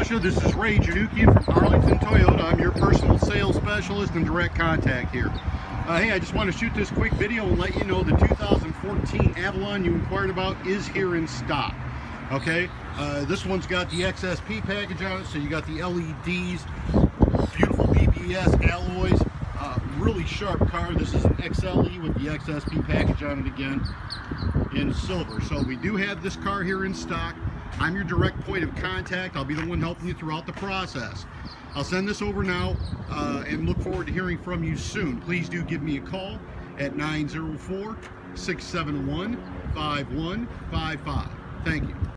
Sasha. This is Ray Janukian from Arlington Toyota. I'm your personal sales specialist and direct contact here. Hey, I just want to shoot this quick video and let you know the 2014 Avalon you inquired about is here in stock. Okay, this one's got the XSP package on it, so you got the LEDs, beautiful BBS alloys, really sharp car. This is an XLE with the XSP package on it again in silver. So we do have this car here in stock. I'm your direct point of contact. I'll be the one helping you throughout the process. I'll send this over now and look forward to hearing from you soon. Please do give me a call at 904-671-5155. Thank you.